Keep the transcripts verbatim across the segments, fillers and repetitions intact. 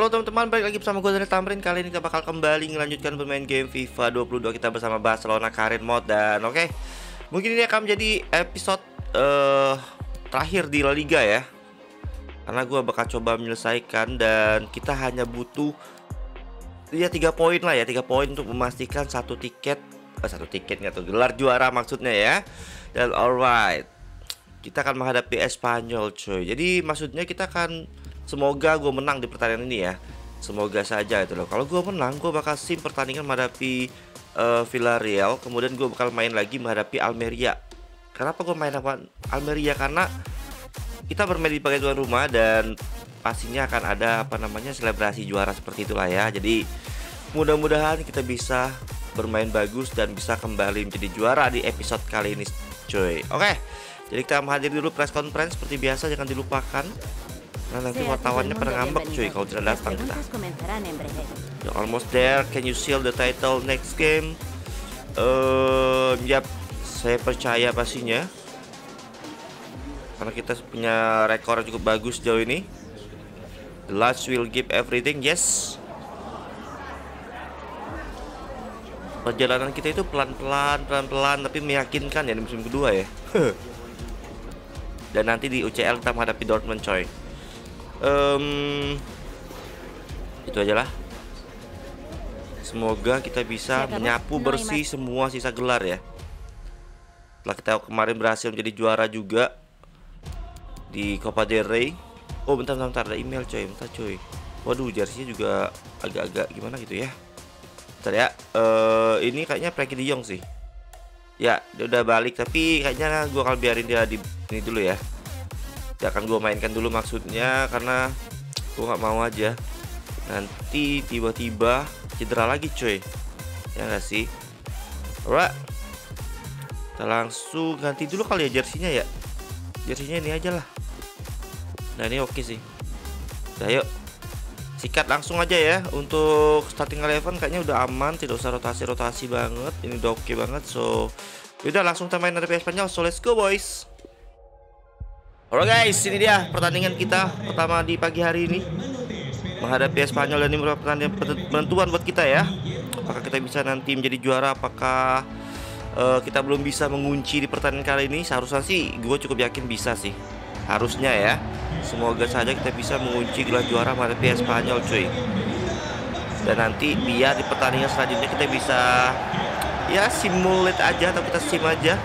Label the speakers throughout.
Speaker 1: Halo teman-teman, balik lagi bersama gue Daniel Tamrin. Kali ini kita bakal kembali melanjutkan bermain game FIFA dua puluh dua kita bersama Barcelona Career Mode. Dan oke, okay, mungkin ini akan menjadi episode uh, terakhir di La Liga ya, karena gue bakal coba menyelesaikan. Dan kita hanya butuh ya tiga poin lah ya, tiga poin untuk memastikan satu tiket eh, Satu tiket nggak tuh, gelar juara maksudnya ya. Dan alright, kita akan menghadapi Espanyol coy. Jadi maksudnya kita akan, semoga gue menang di pertandingan ini ya. Semoga saja itu loh. Kalau gue menang, gue bakal sim pertandingan menghadapi uh, Villarreal. Kemudian gue bakal main lagi menghadapi Almeria. Kenapa gue main apa Almeria? Karena kita bermain di sebagai tuan rumah dan pastinya akan ada apa namanya selebrasi juara seperti itulah ya. Jadi mudah-mudahan kita bisa bermain bagus dan bisa kembali menjadi juara di episode kali ini cuy. Oke, jadi kita menghadiri dulu press conference seperti biasa, jangan dilupakan. Nah, nanti wartawannya pada ngambek cuy kalau tidak datang kita. You're almost there. Can you seal the title next game? Uh, yap, saya percaya pastinya, karena kita punya rekor yang cukup bagus sejauh ini. The last will give everything. Yes. Perjalanan kita itu pelan-pelan, pelan-pelan tapi meyakinkan ya di musim kedua ya. Dan nanti di U C L kita menghadapi Dortmund coy. Um, itu aja lah. Semoga kita bisa menyapu bersih semua sisa gelar ya. Setelah kita kemarin berhasil menjadi juara juga di Copa del Rey. Oh bentar bentar, bentar ada email coy, bentar coy. Waduh, jersey-nya juga agak-agak gimana gitu ya. Bentar ya. Uh, ini kayaknya Frenkie de Jong sih. Ya, dia udah balik tapi kayaknya gue akan biarin dia di ini dulu ya. Ya akan gue mainkan dulu maksudnya, karena gue nggak mau aja nanti tiba-tiba cedera lagi coy, ya nggak sih. Alright, kita langsung ganti dulu kali ya jersinya ya. Jersinya ini aja lah. Nah ini oke sih. Udah yuk, sikat langsung aja ya. Untuk starting eleven kayaknya udah aman, tidak usah rotasi-rotasi banget. Ini udah oke banget. So udah langsung kita main dari Espanyol. So let's go boys. Alright guys, ini dia pertandingan kita pertama di pagi hari ini menghadapi Espanyol, dan ini merupakan pertandingan penentuan buat kita ya. Apakah kita bisa nanti menjadi juara, apakah uh, kita belum bisa mengunci di pertandingan kali ini. Seharusnya sih gue cukup yakin bisa sih, harusnya ya. Semoga saja kita bisa mengunci gelar juara menghadapi Espanyol cuy. Dan nanti biar di pertandingan selanjutnya kita bisa ya simulate aja, atau kita sim aja.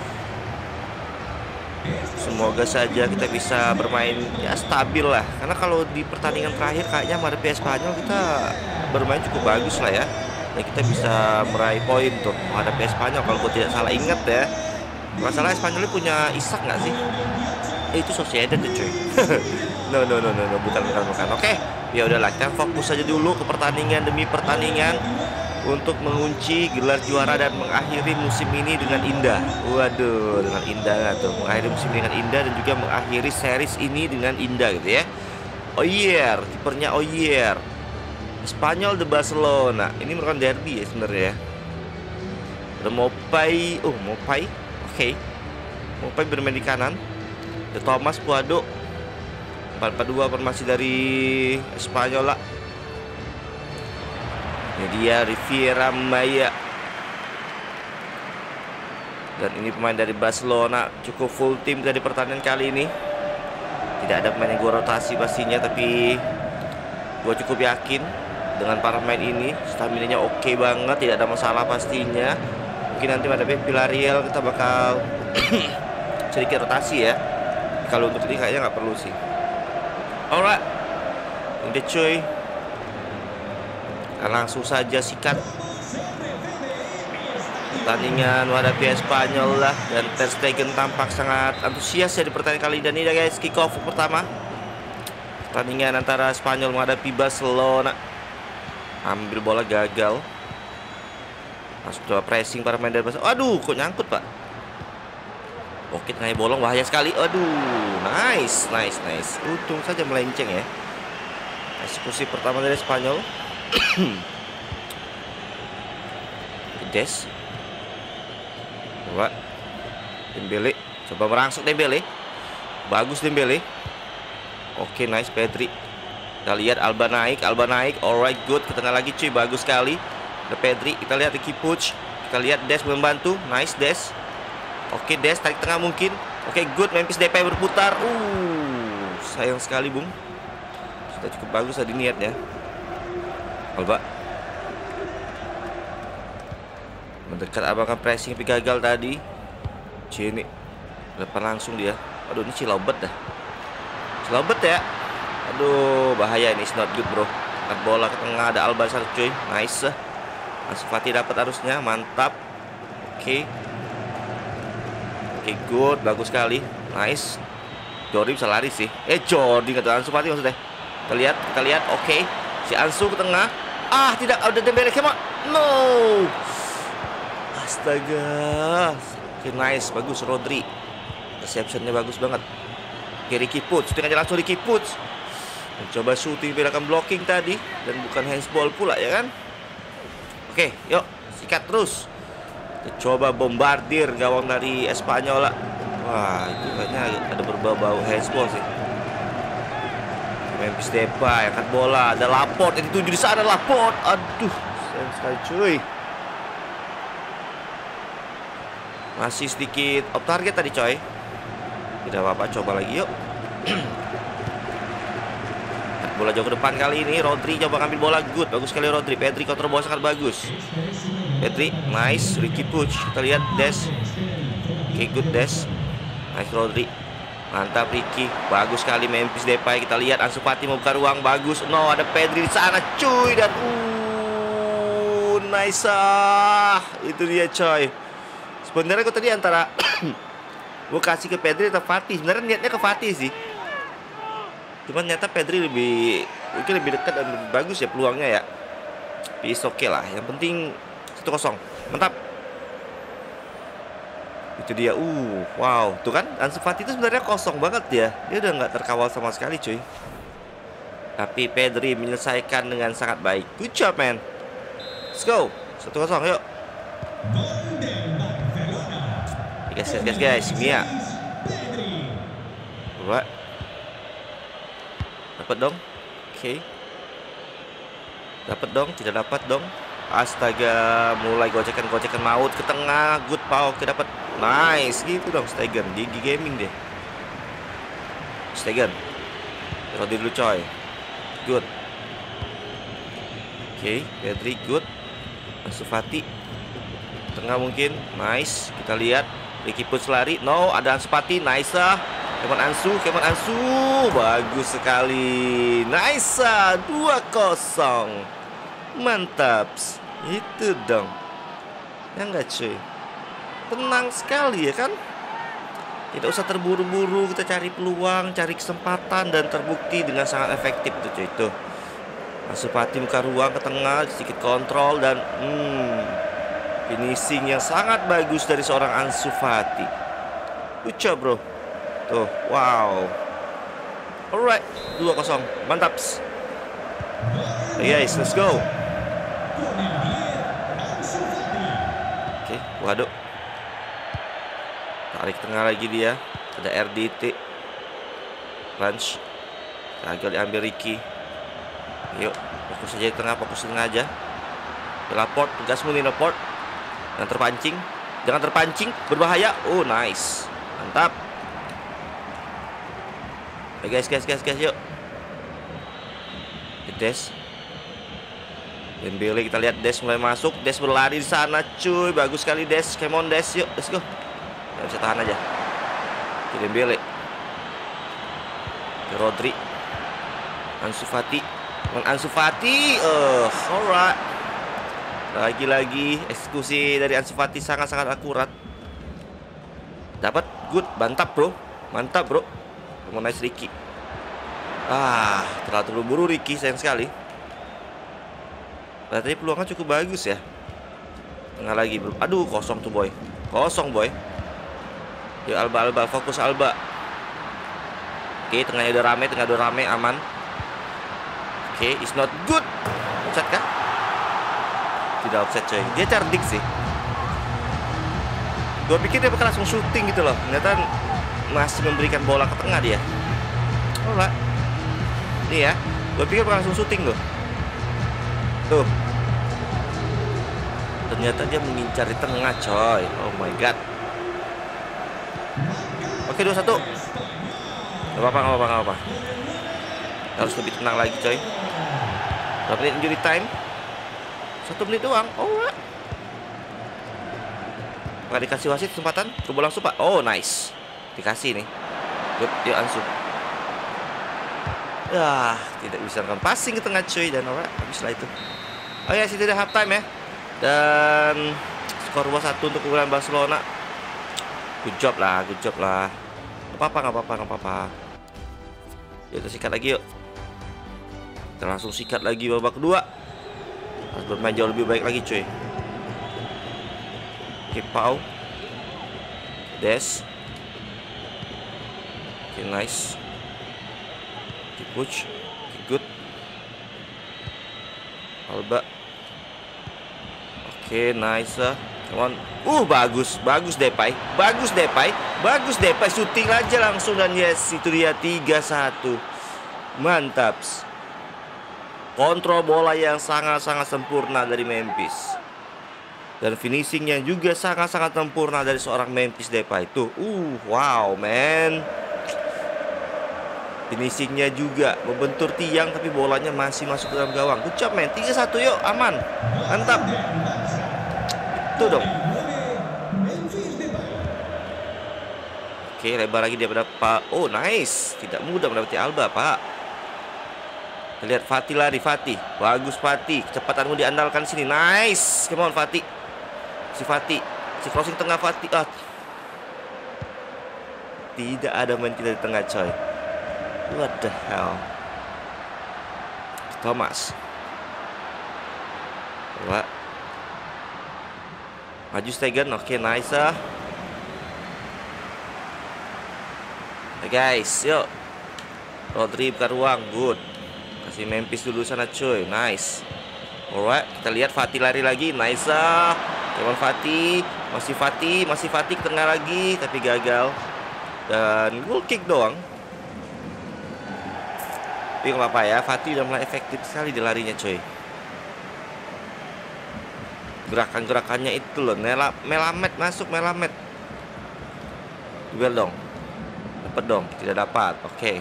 Speaker 1: Semoga saja kita bisa bermain ya stabil lah, karena kalau di pertandingan terakhir kayaknya menghadapi Espanyol kita bermain cukup bagus lah ya, dan kita bisa meraih poin tuh menghadapi Espanyol kalau gue tidak salah ingat ya. Masalah Espanyol punya Isak nggak sih? Eh, itu Sociedad tuh cuy. no, no no no no bukan bukan bukan. Oke, ya udahlah, kita fokus saja dulu ke pertandingan demi pertandingan untuk mengunci gelar juara dan mengakhiri musim ini dengan indah. Waduh, dengan indah nggak tuh? Mengakhiri musim ini dengan indah dan juga mengakhiri series ini dengan indah gitu ya. Oyer, kipernya Oyer. Espanyol de Barcelona. Ini merupakan derby ya sebenarnya. Ada Mopai, oh Mopai, oke. Okay. Mopai bermain di kanan. The Thomas Puado. empat empat dua formasi dari Espanyol lah. Ini dia Riviera Maya. Dan ini pemain dari Barcelona, cukup full tim dari pertandingan kali ini. Tidak ada pemain yang gue rotasi pastinya, tapi gue cukup yakin dengan para pemain ini. Stamina-nya oke banget, tidak ada masalah pastinya. Mungkin nanti pada Villarreal kita bakal sedikit rotasi ya. Kalau untuk ini kayaknya nggak perlu sih. Alright, ini dia cuy. Langsung saja sikat pertandingan menghadapi Espanyol lah. Dan Ter Stegen tampak sangat antusias ya di pertandingan kali ini. Dan ini guys, kick off pertama pertandingan antara Espanyol menghadapi Barcelona. Ambil bola gagal. Langsung coba pressing para pemain dari Barcelona. Aduh, kok nyangkut pak. Oke, tengahnya bolong, bahaya sekali. Aduh, nice, nice, nice. Untung saja melenceng ya. Eksekusi pertama dari Espanyol. Des, coba Dembele, coba merangsek Dembele, bagus Dembele. Oke, nice Pedri. Kita lihat Alba naik, Alba naik. Alright, good. Ke tengah lagi cuy, bagus sekali. Ada Pedri, kita lihat Ricky Puig. Kita lihat Des membantu. Nice Des. Oke, Des tarik tengah mungkin. Oke, good. Memphis Depay berputar. Uh, sayang sekali, Bung. Sudah cukup bagus tadi niatnya. Alba mendekat, abangkan pressing tapi gagal tadi. Cini depan langsung dia. Aduh, ini Cilobet dah. Cilobet ya. Aduh, bahaya ini. It's not good, bro. Angkat bola ke tengah, ada Alba satu cuy. Nice. Ansu Fati dapat harusnya, mantap. Oke. Oke, good, bagus sekali. Nice. Jordi bisa lari sih. Eh, Jordi kata Ansu Fati maksudnya. Kita lihat, kita lihat. Oke. Si Ansu ke tengah. Ah, tidak, ada Dembele kemana? No. Astaga. Oke, nice, bagus Rodri. Receptionnya bagus banget. Oke, Ricky Puig, shooting aja langsung Ricky Puig. Mencoba shooting, bedakan blocking tadi. Dan bukan handsball pula ya kan. Oke, yuk sikat terus. Kita coba bombardir gawang dari Espanyol. Wah, itu kayaknya ada berbau-bau handsball sih. Memphis Depay angkat bola, ada Laporte yang dituju di sana. Laporte, aduh, sayang sekali cuy. Masih sedikit off target tadi coy. Tidak apa-apa, coba lagi yuk. Bola jauh ke depan kali ini. Rodri coba ngambil bola, good, bagus sekali Rodri. Pedri kontrol bola sangat bagus. Pedri, nice. Ricky Puig, kita lihat Des. Oke, okay, good Des. Nice Rodri. Mantap Ricky, bagus sekali Memphis Depay. Kita lihat Ansu Fati membuka ruang, bagus. No, ada Pedri di sana cuy. Dan uh, nice ah. Itu dia coy. Sebenarnya gue tadi antara gue kasih ke Pedri atau Fati. Sebenarnya niatnya ke Fati sih. Cuman ternyata Pedri lebih mungkin lebih dekat dan lebih bagus ya peluangnya ya. Tapi oke okay lah. Yang penting satu kosong. Mantap. Itu dia. Uh, wow. Tuh kan Ansu Fati itu sebenarnya kosong banget ya. Dia udah nggak terkawal sama sekali cuy. Tapi Pedri menyelesaikan dengan sangat baik. Good job man. Let's go. Satu kosong yuk. Guys, guys, guys, guys, Mia. Coba. Dapat dong. Oke. Okay. Dapat dong, tidak dapat dong. Astaga, mulai gocekan-gocekan maut ke tengah. Good power, kita dapat. Nice, gitu dong Stegen. Gigi gaming deh. Stegen. Rodri dulu coy. Good. Oke, okay, Pedri good. Ansu Fati. Tengah mungkin. Nice. Kita lihat Ricky Puig lari. No, ada Ansu Fati. Nice. Kemon Ansu, Kemon Ansu. Bagus sekali. Nice. dua kosong. Mantap. Itu dong. Ya enggak cuy. Tenang sekali ya kan. Tidak usah terburu-buru. Kita cari peluang, cari kesempatan. Dan terbukti dengan sangat efektif tuh cuy. Tuh Ansu Fati buka ruang ke tengah, sedikit kontrol. Dan hmm, finishing yang sangat bagus dari seorang Ansu Fati. Good job bro. Tuh, wow. Alright, dua kosong. Mantap. Hey guys, let's go. Oke, okay, waduh. Tarik tengah lagi dia. Ada R D T. Punch. Gagal diambil Ricky. Yuk, fokus aja di tengah, fokus di tengah aja. Laporte, tegasmu nih Laporte. Jangan terpancing. Jangan terpancing, berbahaya. Oh, nice. Mantap. Oke guys, guys, guys, guys, yuk. Des. Dembele, kita lihat Des mulai masuk. Des berlari di sana, cuy. Bagus sekali Des. Come on Des, yuk, let's go. Ya, bisa tahan aja. Oke, Dembele. Oke, Rodri. Ansu Fati. Ansu Fati. Uh, alright. Lagi-lagi eksekusi dari Ansu Fati sangat-sangat akurat. Dapat, good, mantap bro. Mantap bro. Mau nice Ricky. Ah, terlalu terburu-buru Ricky, sayang sekali. Nah, tadi peluangnya cukup bagus ya. Tengah lagi bro. Aduh, kosong tuh boy. Kosong boy. Yuk Alba, Alba, fokus Alba. Oke, tengahnya udah rame, tengah udah rame, aman. Oke, it's not good. Offset kah? Tidak offset coy. Dia cerdik sih. Gue pikir dia bakal langsung syuting gitu loh. Ternyata masih memberikan bola ke tengah dia. Alright. Ini ya. Gue pikir bakal langsung syuting loh. Tuh. Ternyata dia mengincar di tengah, coy. Oh my god. Oke, dua satu. Gak apa-apa, gak apa-apa, gak apa-apa. Harus lebih tenang lagi, coy. Berapa menit injury time? Satu menit doang. Oh, nggak dikasih wasit kesempatan ke bola langsung, Pak. Oh, nice. Dikasih nih. Yuk, yuk langsung. Ya, tidak bisa kan passing ke tengah, cuy. Dan orang habis lah itu. Oh ya, sih tidak half time ya. Dan skor dua satu untuk keunggulan Barcelona. Good job lah, good job lah. Gak apa-apa, gak apa-apa, gak apa-apa. Yuk, kita sikat lagi yuk. Kita langsung sikat lagi babak kedua. Harus bermain jauh lebih baik lagi, cuy. Oke, Pau. Des. Oke, nice. Oke, push. Oke, good. Alba. Oke, nice. Come on. Uh, bagus. Bagus Depay. Bagus Depay. Bagus Depay. Shooting aja langsung. Dan yes, itu dia tiga satu. Mantap. Kontrol bola yang sangat-sangat sempurna dari Memphis. Dan finishingnya juga sangat-sangat sempurna dari seorang Memphis Depay. Tuh, uh, wow, man. Finishingnya juga membentur tiang, tapi bolanya masih masuk ke dalam gawang. Good job, man. tiga satu yuk, aman. Mantap. Itu dong. Oke, lebar lagi daripada Pak. Oh, nice. Tidak mudah mendapati Alba, Pak. Kita lihat Fati lari, Fati. Bagus Fati. Kecepatanmu diandalkan sini. Nice. Come on Fati. Si Fati. Si crossing tengah Fati. Ah. Tidak ada main kita di tengah, coy. What the hell. Thomas. Coba. Maju Stegen. Oke, nice ah. Hey guys, yuk. Rodri buka ruang. Good. Kasih Memphis dulu sana, cuy. Nice. Alright, kita lihat Fati lari lagi. Nice. Kemon Fati, masih Fati, masih Fati ke tengah lagi, tapi gagal. Dan goal kick doang. Tapi nggak apa-apa ya, Fati udah mulai efektif sekali di larinya, cuy. Gerakan-gerakannya itu loh. Mela Melamed masuk, Melamed. Duel dong. Dapat dong, tidak dapat. Oke. Okay.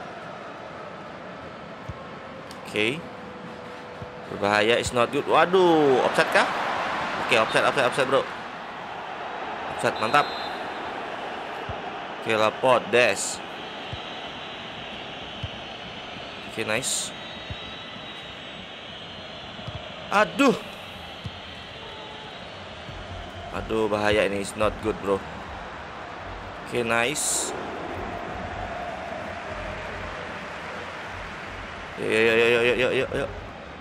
Speaker 1: Oke, okay. Berbahaya, is not good. Waduh, offside kah? Oke, okay, offside, offside, offside bro. Offside, mantap. Oke, okay, Laporte, Des. Oke, okay, nice. Aduh. Aduh, bahaya ini, is not good bro. Oke, okay, nice. Yuk, yuk, yuk, yuk, yuk, yuk, yuk.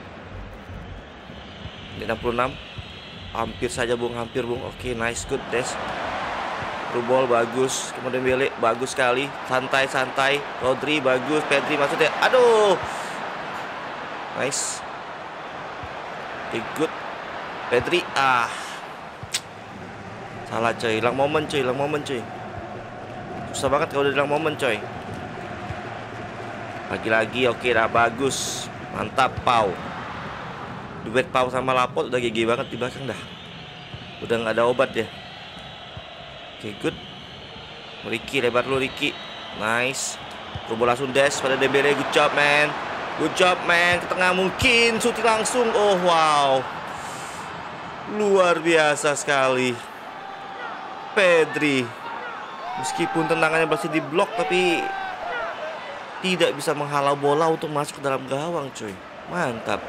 Speaker 1: Ini enam puluh enam. Hampir saja bung, hampir bung. Oke, okay, nice, good, Des. Rubol bagus. Kemudian Bele bagus sekali. Santai, santai. Rodri bagus. Pedri maksudnya. Aduh. Nice. Oke, okay, good. Pedri, ah. Salah coy, hilang momen coy, hilang momen coy. Susah banget kalau udah hilang momen coy. Lagi-lagi oke dah, bagus. Mantap Pau. Duet Pau sama Laporte udah G G banget di belakang dah. Udah nggak ada obat ya. Oke, good. Ricky, lebar lu Ricky. Nice. Bola langsung dash pada Dembele. Good job man. Good job man. Ke tengah mungkin shooting langsung. Oh wow. Luar biasa sekali. Pedri. Meskipun tendangannya masih di blok, tapi tidak bisa menghalau bola untuk masuk ke dalam gawang, cuy. Mantap.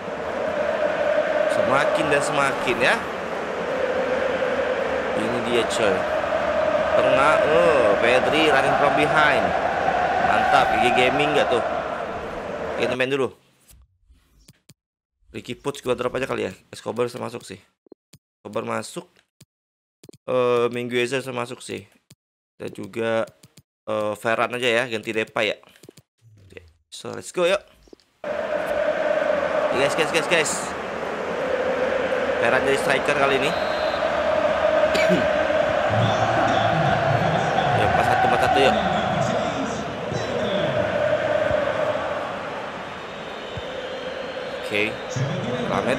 Speaker 1: Semakin dan semakin ya. Ini dia, cuy. Tengah, oh, Pedri running from behind. Mantap, G G Gaming nggak tuh? Kita main dulu. Ricky Puig gua drop aja kali ya. Escobar bisa masuk sih. Escobar masuk. Uh, Mingueza bisa masuk sih. Dan juga uh, Ferran aja ya, ganti Depay ya. So let's go yuk. Guys, guys, guys, guys. Ferran jadi striker kali ini. Yuk, pas satu, pas satu yuk. Oke, Lamed.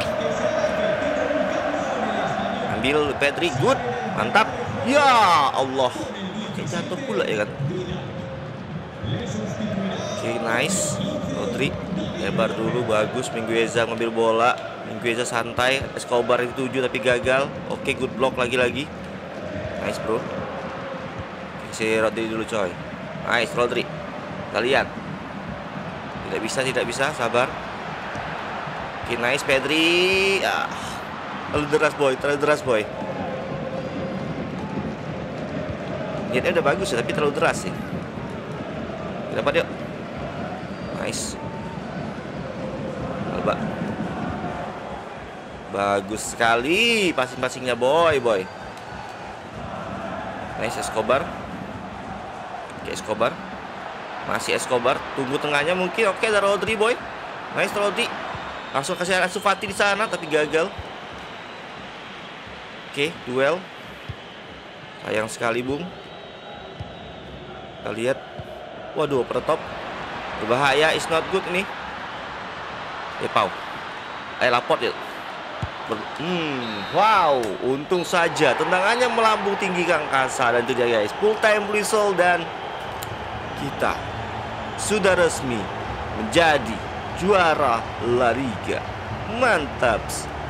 Speaker 1: Ambil Pedri, good, mantap. Ya Allah, kayak jatuh pula ya kan. Oke, nice. Rodri, lebar dulu, bagus. Mingueza ngambil bola. Mingueza santai. Escobar yang tujuh tapi gagal. Oke, good block lagi-lagi. Nice bro. Si Rodri dulu coy. Nice Rodri. Kita lihat. Tidak bisa, tidak bisa, sabar. Oke, nice Pedri. Ah, terlalu deras boy, terlalu deras boy. Niatnya udah bagus ya, tapi terlalu deras sih. Dapat yuk. Nice. Alba. Bagus sekali passing-passingnya boy, boy. Nice Escobar. Oke, Escobar. Masih Escobar. Tunggu tengahnya mungkin. Oke, ada Rodri boy. Nice Rodri. Langsung kasih Ansu Fati di sana tapi gagal. Oke, duel. Sayang sekali, Bung. Kita lihat. Waduh, per top. Berbahaya, is not good ini. Eh, Pau. Eh, laport ya. Ber hmm, wow, untung saja tendangannya melambung tinggi ke angkasa. Dan itu dia guys, full time whistle dan kita sudah resmi menjadi juara La Liga. Mantap.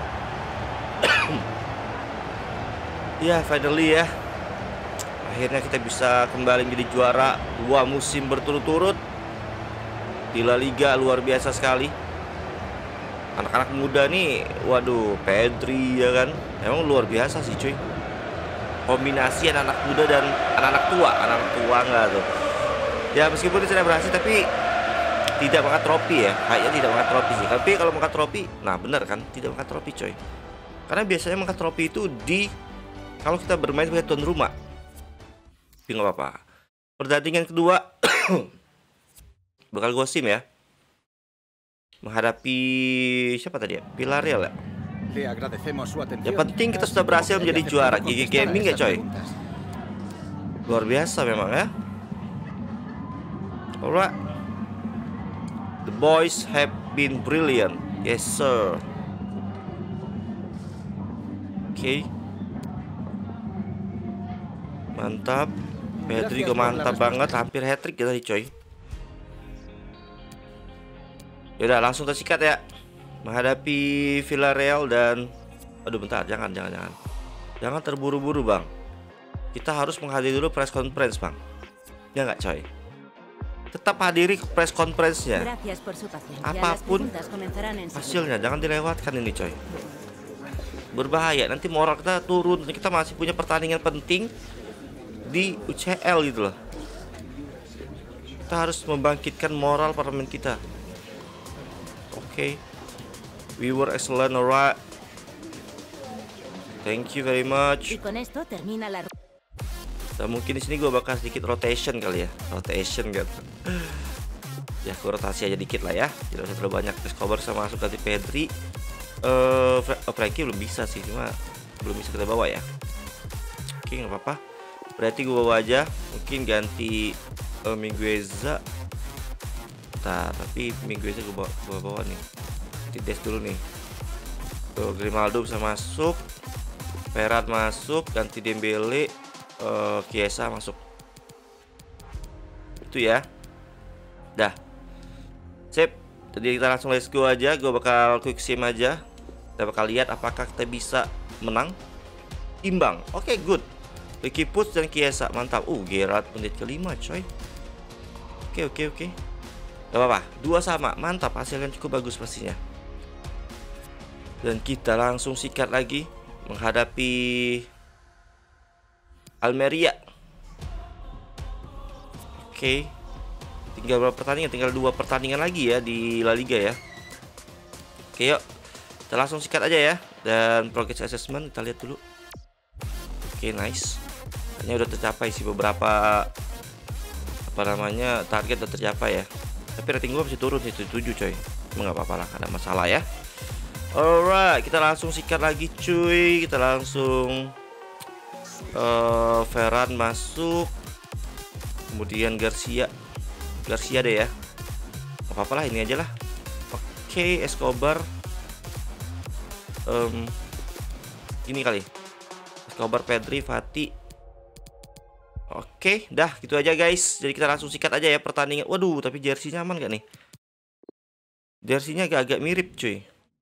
Speaker 1: Ya, finally ya. Akhirnya kita bisa kembali menjadi juara dua musim berturut-turut di La Liga. Luar biasa sekali. Anak-anak muda nih, waduh, Pedri ya kan, emang luar biasa sih cuy. Kombinasi anak-anak muda dan anak-anak tua, anak-anak tua nggak tuh. Ya meskipun tidak berhasil tapi tidak mengangkat trofi ya, kayaknya tidak mengangkat trofi sih. Tapi kalau mengangkat trofi, nah bener kan, tidak mengangkat trofi coy. Karena biasanya mengangkat trofi itu di kalau kita bermain sebagai tuan rumah. Tapi nggak apa-apa. Pertandingan kedua bakal gosim ya. Menghadapi siapa tadi ya? Villarreal ya. Yang penting kita sudah berhasil menjadi juara G G Gaming ya coy. Luar biasa memang ya. Alright. The boys have been brilliant. Yes sir. Oke, okay. Mantap. Pedri juga mantap banget. Hampir hat-trick tadi coy. Yaudah langsung tersikat ya. Menghadapi Villarreal dan aduh bentar, jangan jangan jangan jangan terburu-buru bang. Kita harus menghadiri dulu press conference bang. Ya nggak coy. Tetap hadiri press conference-nya. Apapun hasilnya jangan dilewatkan ini coy. Berbahaya, nanti moral kita turun. Kita masih punya pertandingan penting di U C L gitu loh. Kita harus membangkitkan moral para pemain kita. Oke, okay. We were excellent, alright. Thank you very much. Dan mungkin di sini gue bakal sedikit rotation kali ya, rotation gitu. Ya, gue rotasi aja dikit lah ya, tidak usah terlalu banyak. Escobar sama masuk ganti Pedri. Eh, uh, Frankie belum bisa sih, cuma belum bisa kita bawa ya. Oke, okay, nggak apa-apa. Berarti gue bawa aja, mungkin ganti uh, Mingueza. Nah, tapi Mingueza gue bawa, gue bawa nih. Di tes dulu nih. Tuh, Grimaldo bisa masuk. Ferran masuk, ganti Dembele, uh, Chiesa masuk. Itu ya. Dah. Sip. Jadi kita langsung let's go aja. Gue bakal quick sim aja. Kita bakal lihat apakah kita bisa menang. Imbang. Oke, okay, good. Ricky Puig dan Chiesa, mantap. Uh, Gerrard menit kelima, coy. Oke, okay, oke, okay, oke. Okay. Gak apa-apa, dua sama, mantap, hasilnya cukup bagus pastinya. Dan kita langsung sikat lagi menghadapi Almeria. Oke, tinggal berapa pertandingan? Tinggal dua pertandingan lagi ya di La Liga ya. Oke, yuk kita langsung sikat aja ya. Dan progress assessment kita lihat dulu. Oke, nice. Kayaknya udah tercapai sih beberapa apa namanya target udah tercapai ya. Tapi rating gue masih turun sih, tujuh coy. Nggak apa-apa lah, ada masalah ya. Alright, kita langsung sikat lagi cuy. Kita langsung uh, Ferran masuk. Kemudian Garcia. Garcia deh ya. Gak apa-apa lah, ini aja lah. Oke, Oke, Escobar. Um, ini kali. Escobar, Pedri, Fati. Oke, dah gitu aja guys. Jadi kita langsung sikat aja ya pertandingan. Waduh, tapi jersey-nya aman gak nih? Jersey-nya agak-agak mirip cuy.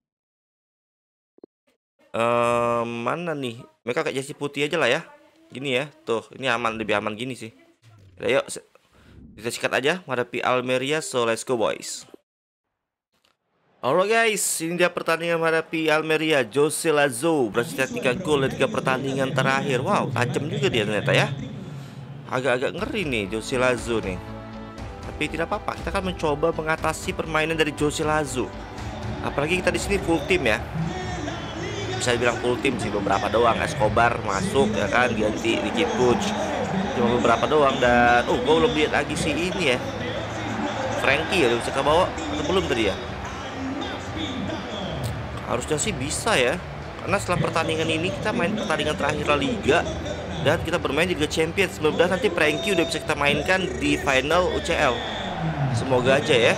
Speaker 1: Um, mana nih? Mereka kayak jersey putih aja lah ya. Gini ya, tuh ini aman, lebih aman gini sih. Udah, yuk kita sikat aja menghadapi Almeria, so let's go boys. Alright guys, ini dia pertandingan menghadapi Almeria. Jose Lazo berhasil tiga gol dari tiga pertandingan terakhir. Wow, tajam juga dia ternyata ya. Agak-agak ngeri nih Jose Lazo nih. Tapi tidak apa-apa, kita akan mencoba mengatasi permainan dari Jose Lazo. Apalagi kita di sini full tim ya. Bisa dibilang full tim sih, beberapa doang. Escobar masuk ya kan, ganti Ricky Puig. Cuma beberapa doang. Dan oh, gue belum lihat lagi sih ini ya, Frankie ya, bisa ke bawah atau belum tadi ya? Harusnya sih bisa ya, karena setelah pertandingan ini kita main pertandingan terakhir La Liga dan kita bermain di Liga Champions. Semoga nanti Frankie udah bisa kita mainkan di final U C L. Semoga aja ya.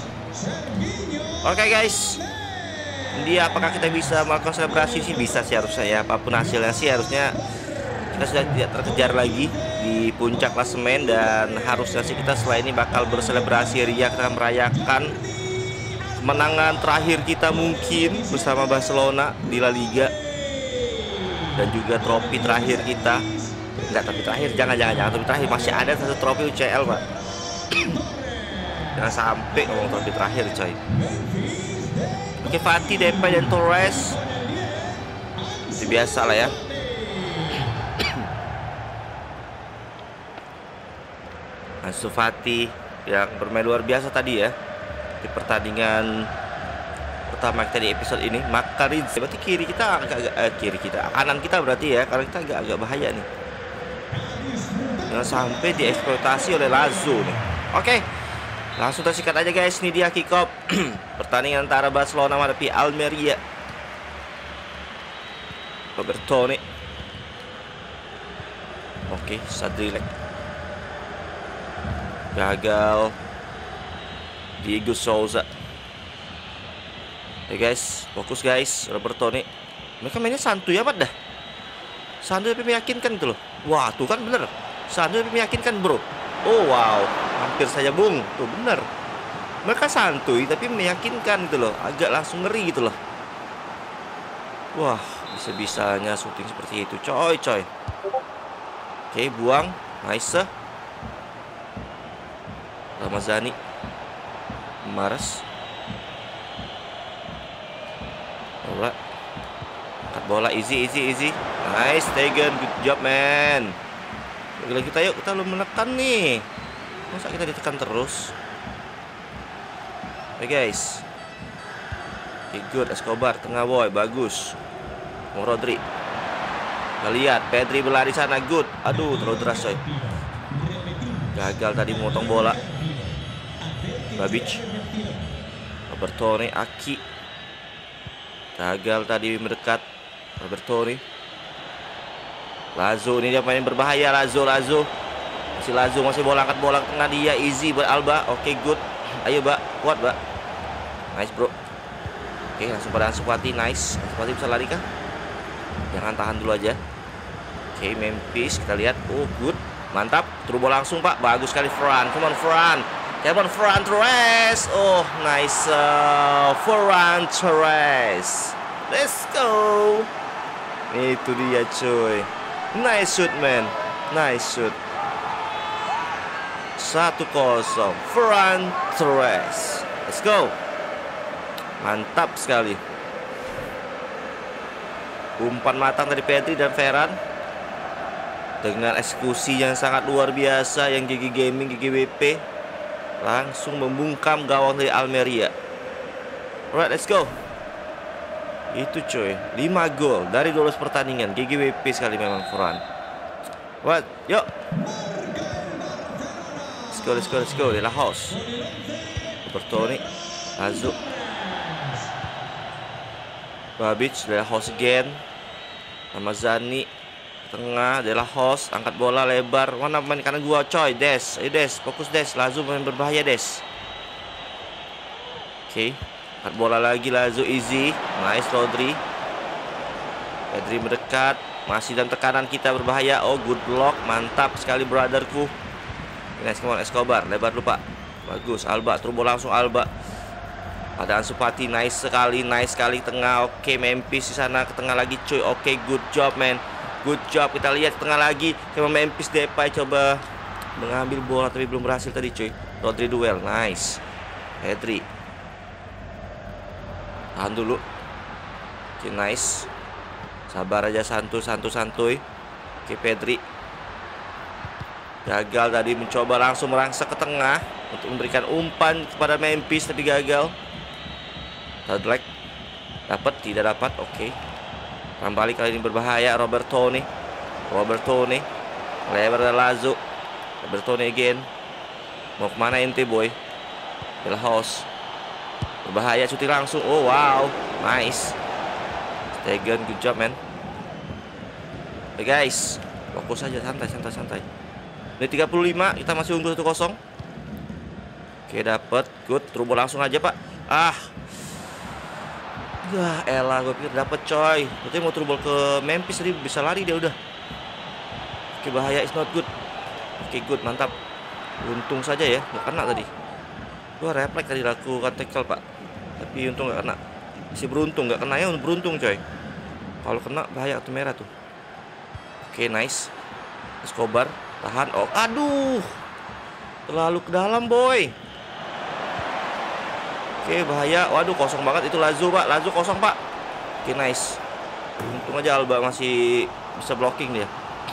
Speaker 1: Oke guys, dia apakah kita bisa melakukan selebrasi sih? Bisa sih harusnya ya. Apapun hasilnya sih harusnya kita sudah tidak terkejar lagi di puncak klasemen. Dan harusnya sih kita setelah ini bakal berselebrasi ria. Kita merayakan kemenangan terakhir kita mungkin bersama Barcelona di La Liga. Dan juga trofi terakhir kita. Enggak, trofi terakhir, jangan, jangan, jangan trofi terakhir. Masih ada satu trofi U C L pak. Jangan sampai ngomong trofi terakhir coy. Oke, Fati, Depay, dan Torres. Itu biasa lah ya. Ansu Fati yang bermain luar biasa tadi ya di pertandingan pertama kita di episode ini. Makarin, berarti kiri kita agak-agak eh, kiri kita, kanan kita berarti ya, karena kita agak-agak bahaya nih. Jangan sampai dieksploitasi oleh Lazo nih. Oke, langsung kita sikat aja guys. Ini dia kick off pertandingan antara Barcelona menghadapi Almeria. Robertone. Oke, Sadrilek. Gagal. Diego Souza. Oke guys, fokus guys. Robertone. Mereka mainnya santuy amat dah. Santuy tapi meyakinkan gitu loh. Wah, tuh kan bener. Santuy tapi meyakinkan bro. Oh wow, hampir saja bung. Tuh bener. Mereka santuy tapi meyakinkan gitu loh. Agak langsung ngeri gitu loh. Wah, bisa-bisanya syuting seperti itu coy coy. Oke, buang. Nice. Ramazani. Maras. Bola. Angkat bola, easy easy easy. Nice, taken, good job man. Lagi kita yuk, kita belum menekan nih. Masa kita ditekan terus? Oke okay, guys. Okay, good, Escobar tengah boy, bagus. Mau Rodri. Kita lihat, Pedri berlari sana, good. Aduh, terlalu deras coy. Gagal tadi memotong bola. Babic. Robertone, Aki. Gagal tadi mendekat. Robertone. Lazo, ini dia main berbahaya. Lazo, Lazo. Masih Lazo, masih bola, angkat bola tengah dia. Easy buat Alba. Oke, okay, good. Ayo, Mbak. Kuat, Mbak. Nice, bro. Oke, okay, langsung pada Ansu Fati. Nice. Ansu Fati bisa lari kah? Jangan, tahan dulu aja. Oke, okay, Memphis. Kita lihat. Oh, good. Mantap. Terus bola langsung, Pak. Bagus sekali, Ferran. Come on, Ferran. Come on, Ferran Torres. Oh, nice. Uh, Ferran Torres. Let's go. Itu dia, cuy. Nice shoot, man. Nice shoot. satu kosong. Ferran Torres. Let's go. Mantap sekali. Umpan matang dari Pedri dan Ferran. Dengan eksekusi yang sangat luar biasa yang G G Gaming, G G W P langsung membungkam gawang dari Almeria. Alright, let's go. Itu coy, lima gol dari dua belas pertandingan. G G W P sekali memang Ferran. What? Yuk. Let's go, let's go, let's go. De La Hoz. Robertone. Lazo. Babic. De La Hoz again. Ramazani. Tengah. De La Hoz. Angkat bola lebar. Mana main kanan gua coy. Des. Ayo Des. Fokus Des. Lazo main berbahaya Des. Oke. Okay. Angkat bola lagi Lazo, easy. Nice Rodri. Pedri mendekat. Masih dalam tekanan kita, berbahaya. Oh, good block. Mantap sekali brotherku. Nice, come on Escobar. Lebar lupa. Bagus, Alba. Turbo langsung Alba. Ada Ansu Fati, nice sekali, nice sekali tengah. Oke, Memphis di sana ke tengah lagi cuy. Oke, good job man. Good job. Kita lihat ke tengah lagi. Sama Memphis Depay coba mengambil bola tapi belum berhasil tadi cuy. Rodri duel, nice. Pedri. Tahan dulu. Oke, nice. Sabar aja, santuy, santuy, santuy. Oke, Pedri. Gagal tadi mencoba langsung merangsek ke tengah untuk memberikan umpan kepada Memphis tapi gagal. Black dapat, tidak dapat. Oke. Kembali kali ini berbahaya Robertone. Robertone. Lebar dari Lazo. Robertone again. Mau kemana ente boy? Bela house. Berbahaya, cuti langsung. Oh wow, nice. Stegen, good job man. Oke guys, fokus aja, santai, santai, santai. Ini tiga puluh lima, kita masih unggul satu kosong. Oke, dapat. Good, turbo langsung aja pak. Ah, wah elah, gue pikir dapet coy. Berarti mau turbo ke Memphis tadi bisa lari dia udah. Oke, bahaya, is not good. Oke, good, mantap. Untung saja ya, gak kena tadi. Gua refleks tadi lakukan tackle pak, tapi untung gak kena. Masih beruntung, gak kena ya, beruntung coy. Kalau kena bahaya kartu merah tuh. Oke, nice. Escobar, tahan. Oh, aduh, terlalu ke dalam boy. Oke, bahaya. Waduh, kosong banget itu Lazo pak. Lazo kosong pak. Oke, nice. Untung aja Alba masih bisa blocking dia.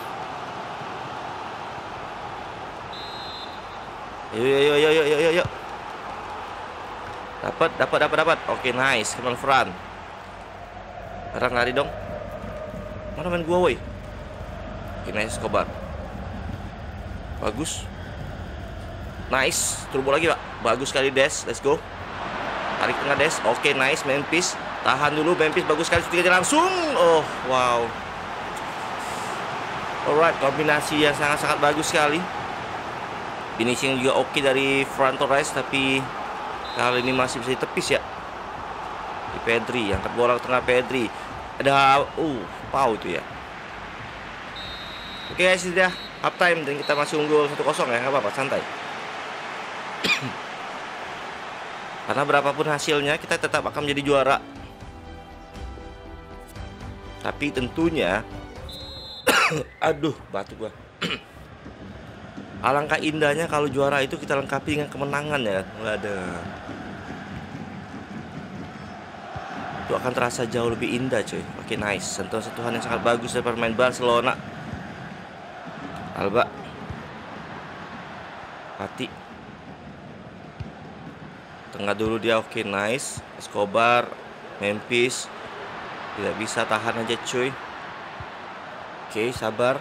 Speaker 1: Yo yo yo yo yo yo yo. Dapat, dapat, dapat, dapat. Oke, nice. Kemal front. Sekarang lari dong. Mana main gua woi? Oke, nice Escobar. Bagus. Nice. Turbo lagi pak. Bagus sekali Des. Let's go. Tarik tengah Des. Oke, nice Memphis. Tahan dulu Memphis. Bagus sekali. Tiga langsung. Oh, wow. Alright, kombinasi yang sangat-sangat bagus sekali. Finishing juga oke dari Ferran Torres, tapi kali ini masih bisa ditepis ya. Di Pedri, yang terbola ke tengah Pedri. Ada uh, Pau itu ya. Oke guys, sudah half time dan kita masih unggul satu kosong ya, nggak apa-apa, santai. Karena berapapun hasilnya kita tetap akan menjadi juara. Tapi tentunya aduh, batuk gua. Alangkah indahnya kalau juara itu kita lengkapi dengan kemenangan ya. Nggak ada. Itu akan terasa jauh lebih indah coy. Oke, nice. Sentuhan-sentuhan yang sangat bagus dari pemain Barcelona. Alba. Hati. Tengah dulu dia, oke, nice. Escobar, Memphis. Tidak bisa, tahan aja cuy. Oke, sabar.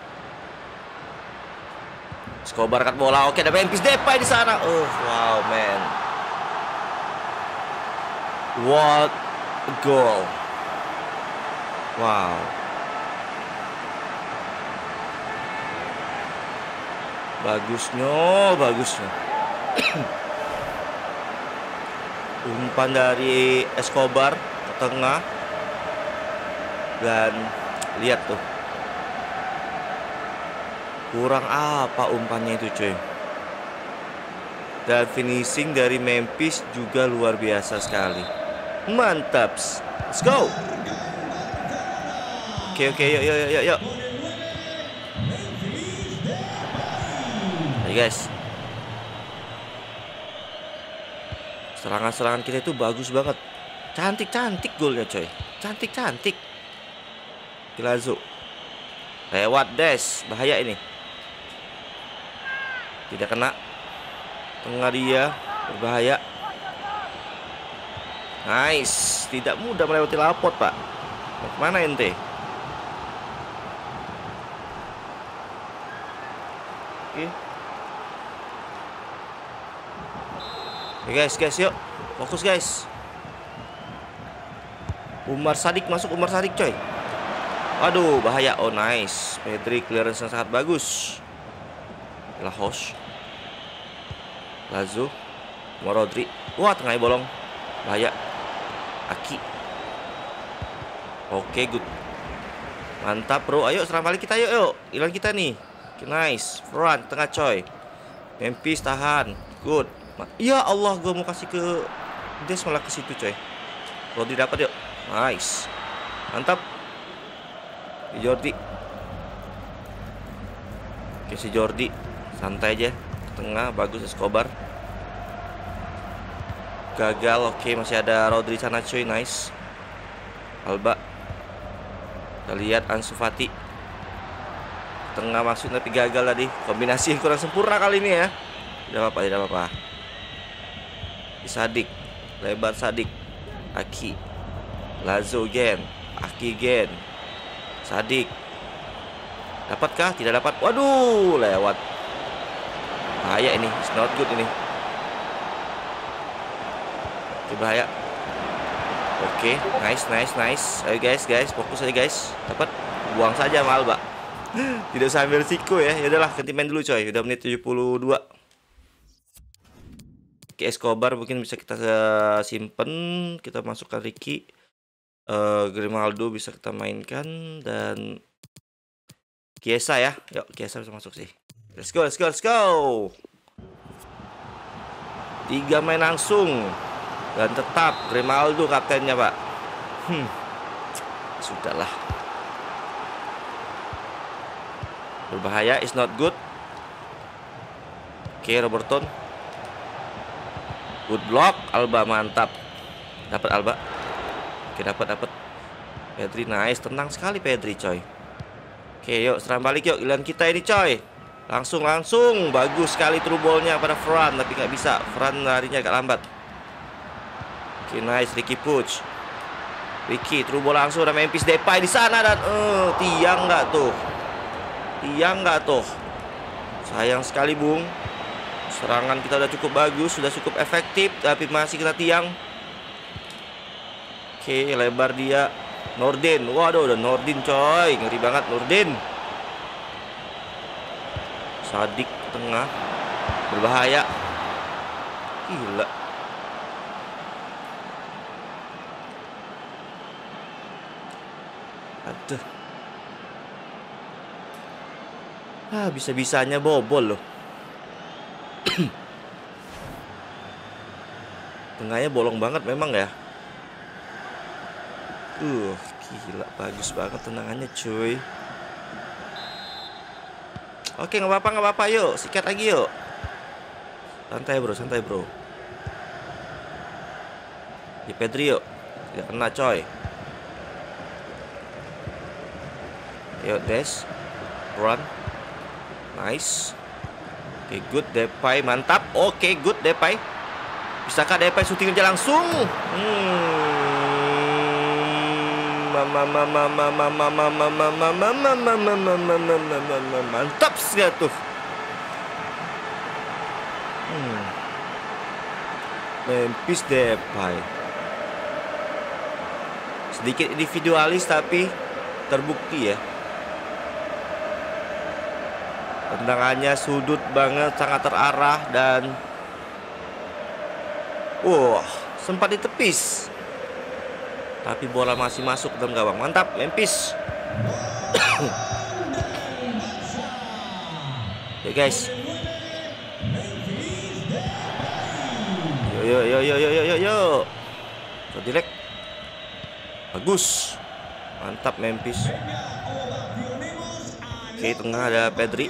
Speaker 1: Escobar cut bola, oke, ada Memphis Depay di sana. Oh, wow, man. What a goal. Wow. Bagusnya, bagusnya. Umpan dari Escobar ke tengah. Dan lihat tuh. Kurang apa umpannya itu cuy. Dan finishing dari Memphis juga luar biasa sekali. Mantap. Let's go. Oke oke yuk yuk yuk yuk. Ayo guys. Serangan-serangan kita itu bagus banget. Cantik-cantik golnya coy. Cantik-cantik. Lazo. Lewat Des. Bahaya ini. Tidak kena. Tengah dia. Berbahaya. Nice. Tidak mudah melewati lapot pak. Mau kemana ente? Oke. Oke guys, guys yuk. Fokus guys. Umar Sadik masuk, Umar Sadik coy. Aduh, bahaya. Oh nice. Pedri clearance yang sangat bagus. Lahos. Lazo. Rodri. Wah, tengahnya bolong. Bahaya. Aki. Oke, good. Mantap bro. Ayo serang balik kita yuk, yuk. Hilang kita nih. Nice. Front tengah coy. Memphis tahan. Good. Ya Allah, gue mau kasih ke Des malah ke situ coy. Rodri dapat yuk. Nice. Mantap. Jordi. Oke, si Jordi santai aja. Tengah bagus Escobar. Gagal. Oke, masih ada Rodri sana coy. Nice. Alba. Kita lihat Ansu Fati. Tengah masuk tapi gagal tadi. Kombinasi yang kurang sempurna kali ini ya. Tidak apa-apa, tidak apa-apa. Sadik. Lebar Sadik. Aki. Lazo gen. Aki gen. Sadik. Dapatkah? Tidak dapat. Waduh, lewat. Bahaya ini. It's not good ini. Oke, bahaya. Oke, nice, nice, nice. Ayo guys, guys, fokus aja guys. Dapat, buang saja sama Alba. Tidak usah ambil risiko ya. Ya udahlah, ganti main dulu coy. Udah menit tujuh puluh dua. Oke, Escobar mungkin bisa kita simpen. Kita masukkan Ricky. Uh, Grimaldo bisa kita mainkan dan Chiesa ya. Yuk, Chiesa bisa masuk sih. Let's go, let's go, let's go. Tiga main langsung. Dan tetap Grimaldo kaptennya pak. Hmm. Sudahlah. Berbahaya, is not good. Oke, Robertson. Good block, Alba mantap. Dapat Alba. Oke, dapat dapat. Pedri nice, tenang sekali Pedri coy. Oke, yuk serang balik yuk. Giliran kita ini coy. Langsung langsung bagus sekali through ball-nya pada Fran tapi nggak bisa. Fran larinya agak lambat. Oke, nice Ricky Puig. Ricky through ball langsung ada Memphis Depay di sana dan uh, tiang nggak tuh? Tiang nggak tuh? Sayang sekali bung. Serangan kita udah cukup bagus, sudah cukup efektif, tapi masih kita tiang. Oke, lebar dia. Nordin, waduh, udah Nordin coy, ngeri banget Nordin. Sadik tengah, berbahaya. Gila. Aduh. Ah, bisa-bisanya bobol loh. Tengahnya bolong banget memang ya. Uh, gila bagus banget tendangannya cuy. Oke, nggak apa-apa, nggak apa-apa, yuk sikat lagi yuk. Santai bro, santai bro. Di Pedri yuk, tidak kena coy. Yuk Des, run, nice. Oke, good Depay, mantap. Oke, good Depay. Bisakah Depay syuting aja langsung? Hmm. Mantap sekali tuh. Hmm. Memphis Depay. Sedikit individualis tapi terbukti ya. Tendangannya sudut banget, sangat terarah dan wah, sempat ditepis. Tapi bola masih masuk ke dalam gawang. Mantap, Memphis. Ya guys. Yo yo yo yo yo yo yo. Direct. Bagus. Mantap Memphis. Oke, tengah ada Pedri.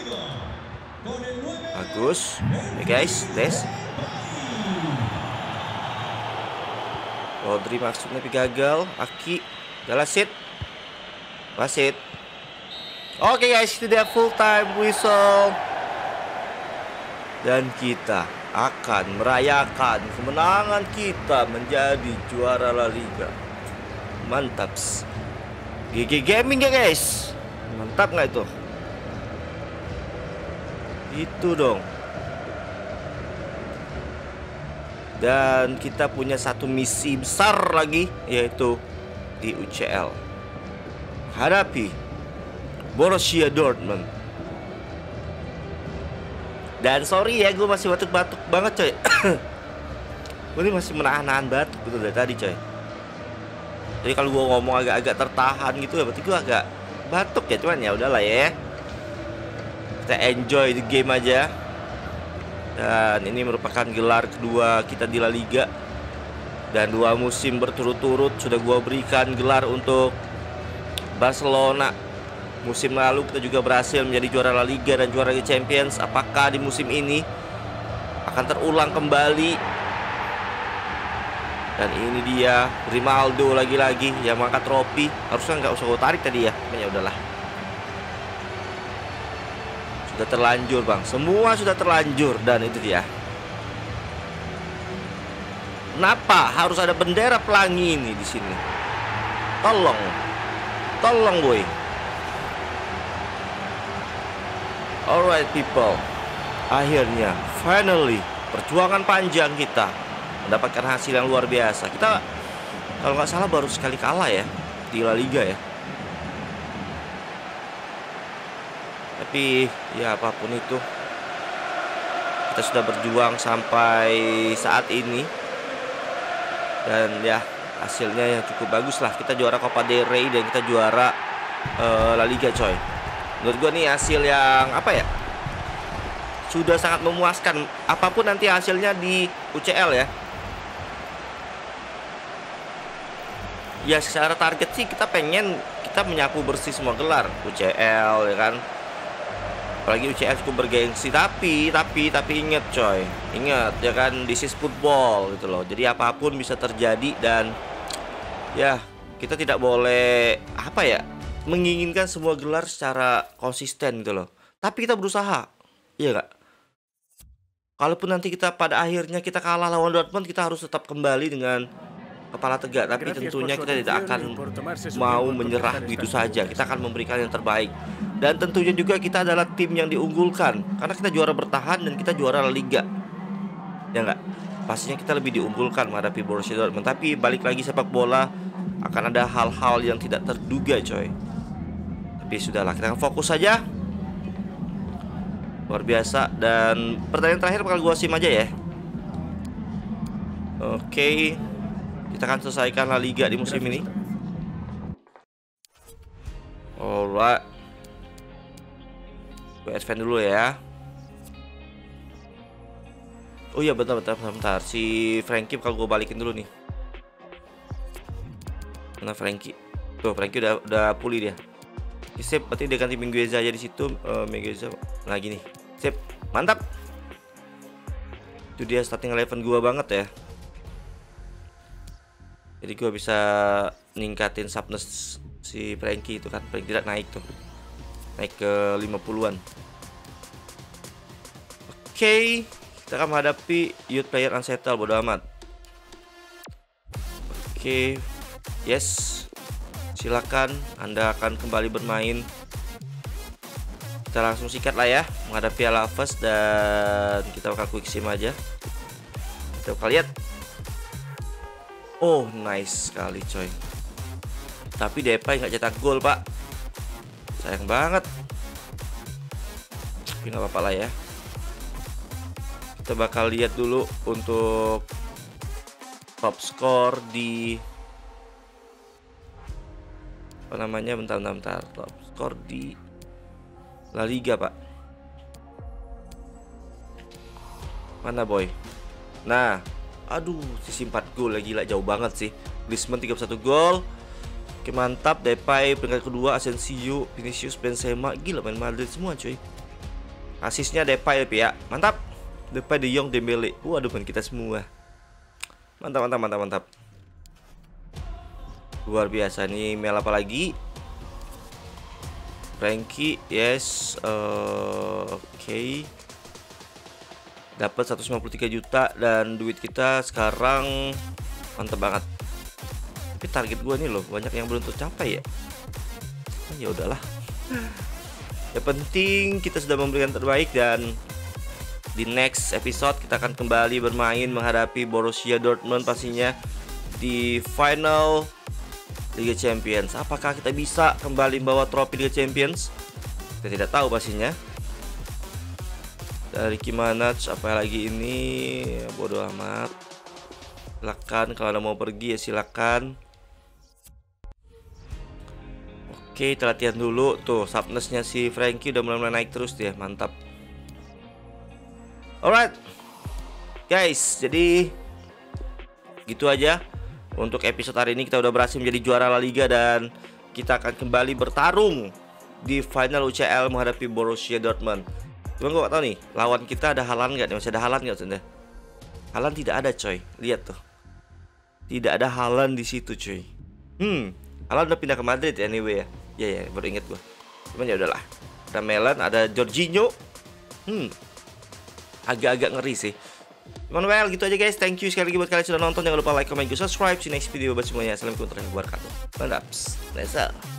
Speaker 1: Bagus. Ya guys, Des. Rodri masuk tapi gagal. Aki, Galasit, Wasit. Oke guys, itu dia full time whistle. Dan kita akan merayakan kemenangan kita menjadi juara La Liga. Mantap. G G Gaming ya guys. Mantap nggak itu? Itu dong. Dan kita punya satu misi besar lagi, yaitu di U C L. Hadapi Borussia Dortmund. Dan sorry ya, gue masih batuk-batuk banget coy. Gue ini masih menahan-nahan batuk gitu dari tadi coy. Jadi kalau gue ngomong agak-agak tertahan gitu ya berarti gue agak batuk ya, cuman ya udahlah ya. Kita enjoy the game aja. Dan ini merupakan gelar kedua kita di La Liga. Dan dua musim berturut-turut sudah gue berikan gelar untuk Barcelona. Musim lalu kita juga berhasil menjadi juara La Liga dan juara Liga Champions. Apakah di musim ini akan terulang kembali? Dan ini dia Grimaldo lagi-lagi yang mengangkat trofi. Harusnya nggak usah gue tarik tadi ya. Ya udahlah. Sudah terlanjur bang, semua sudah terlanjur. Dan itu dia. Kenapa harus ada bendera pelangi ini di sini? Tolong, tolong boy. Alright people, akhirnya, finally, perjuangan panjang kita mendapatkan hasil yang luar biasa. Kita kalau nggak salah baru sekali kalah ya di La Liga ya. Tapi ya apapun itu, kita sudah berjuang sampai saat ini. Dan ya hasilnya yang cukup bagus lah. Kita juara Copa del Rey dan kita juara uh, La Liga coy. Menurut gue nih hasil yang apa ya, sudah sangat memuaskan. Apapun nanti hasilnya di U C L ya. Ya secara target sih kita pengen kita menyapu bersih semua gelar U C L ya kan. Apalagi U C L cukup bergengsi, tapi tapi tapi ingat coy, ingat ya kan, this is football gitu loh. Jadi apapun bisa terjadi dan ya kita tidak boleh apa ya, menginginkan semua gelar secara konsisten gitu loh. Tapi kita berusaha, iya nggak? Kalaupun nanti kita pada akhirnya kita kalah lawan Dortmund, kita harus tetap kembali dengan kepala tegak. Tapi tentunya kita tidak akan mau menyerah begitu saja. Kita akan memberikan yang terbaik. Dan tentunya juga kita adalah tim yang diunggulkan karena kita juara bertahan dan kita juara La Liga. Ya enggak? Pastinya kita lebih diunggulkan menghadapi Borussia Dortmund. Tapi balik lagi, sepak bola akan ada hal-hal yang tidak terduga coy. Tapi sudahlah, kita akan fokus saja. Luar biasa. Dan pertandingan terakhir bakal gua sim aja ya. Oke, kita akan selesaikan La Liga di musim ini. Alright, gue advance dulu ya. Oh iya, bentar, bentar, bentar, bentar. Si Frankie kalau gue balikin dulu nih. Mana Frankie? Tuh, Frankie udah udah pulih dia. Oke, sip, berarti dia ganti Mingueza aja di situ. Uh, Mingueza lagi nih. Sip, mantap. Itu dia starting eleven gue banget ya. Jadi gue bisa ningkatin sharpness si Frankie itu kan. Paling tidak naik tuh, naik ke lima puluhan. Oke, okay, kita akan menghadapi Youth Player Unsettled, bodo amat. Oke, okay, yes, silakan Anda akan kembali bermain. Kita langsung sikat lah ya menghadapi Alaves dan kita bakal quick sim aja. Kita bakal lihat. Oh, nice sekali coy. Tapi Depay nggak cetak gol pak, sayang banget. Tapi nggak apa-apa lah ya. Kita bakal lihat dulu untuk top skor di apa namanya, bentar bentar, bentar. Top skor di La Liga pak. Mana boy? Nah, aduh, sisi empat gol lagi, gila jauh banget sih. Griezmann tiga puluh satu gol. Oke, mantap. Depay peringkat kedua, Asensio, Vinicius, Benzema, gila main Madrid semua cuy. Asisnya Depay ya, mantap. Depay, De Jong, Dembele. Waduh, main kita semua. Mantap, mantap, mantap, mantap. Luar biasa nih. Email apa lagi? Frankie, yes. Uh, Oke. Okay. Dapat seratus lima puluh tiga juta dan duit kita sekarang mantep banget. Tapi target gue nih loh banyak yang belum tercapai ya. Nah, ya udahlah. Yang penting kita sudah memberikan terbaik dan di next episode kita akan kembali bermain menghadapi Borussia Dortmund pastinya di final Liga Champions. Apakah kita bisa kembali membawa trofi Liga Champions? Kita tidak tahu pastinya. Dari Kimanaj apa lagi ini, bodoh amat. Silakan kalau ada mau pergi ya silakan. Oke, kita latihan dulu. Tuh, sharpness-nya si Frankie udah mulai-mulai naik terus dia. Mantap. Alright. Guys, jadi gitu aja untuk episode hari ini. Kita udah berhasil menjadi juara La Liga dan kita akan kembali bertarung di final U C L menghadapi Borussia Dortmund. Cuma gue gak tau nih, lawan kita ada Haaland gak nih? Masih ada Haaland gak sebenarnya? Haaland tidak ada coy. Lihat tuh. Tidak ada Haaland di situ coy. Hmm, Haaland udah pindah ke Madrid anyway ya. Ya ya, baru inget gua. Cuman ya udahlah. Ada Melan, ada Jorginho. Hmm. Agak-agak ngeri sih. Cuman well gitu aja guys. Thank you sekali lagi buat kalian sudah nonton. Jangan lupa like, comment, subscribe. See you next video buat semuanya. Assalamualaikum warahmatullahi wabarakatuh. Mantap. Let's go.